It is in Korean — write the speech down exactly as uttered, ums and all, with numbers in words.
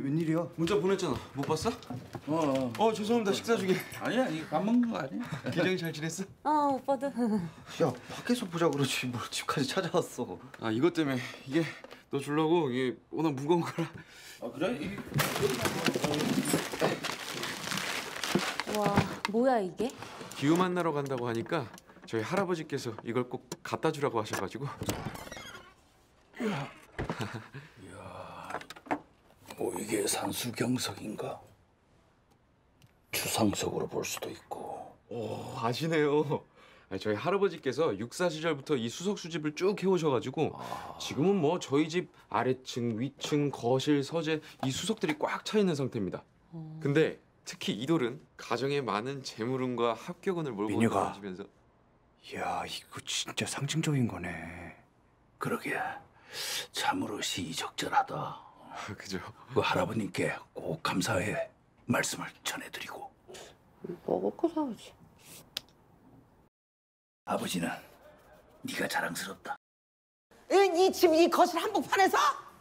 웬일이야? 문자 보냈잖아. 못 봤어? 어, 어. 어 죄송합니다. 식사 중에. 아니야, 이거 밥 먹는 거 아니야? 기정이 잘 지냈어? 어, 오빠도. 야, 밖에서 보자 그러지 뭘 집까지 찾아왔어. 아 이것 때문에 이게 너 주려고 이게 워낙 무거운 거라. 아, 그래? 이... 와, 뭐야 이게? 기후 만나러 간다고 하니까 저희 할아버지께서 이걸 꼭 갖다 주라고 하셔가지고. 뭐 이게 산수경석인가? 추상석으로 볼 수도 있고. 오 아시네요. 아니, 저희 할아버지께서 육사 시절부터 이 수석 수집을 쭉 해오셔가지고 아... 지금은 뭐 저희 집 아래층, 위층, 거실, 서재 이 수석들이 꽉 차 있는 상태입니다. 어... 근데 특히 이 돌은 가정에 많은 재물운과 합격운을 몰고 가지면서. 야, 이거 진짜 상징적인 거네. 그러게 참으로 시의적절하다. 그죠? 그 할아버님께 꼭 감사의 말씀을 전해드리고. 먹을 거 사오지. 아버지는 네가 자랑스럽다. 이 집 이 거실 한복판에서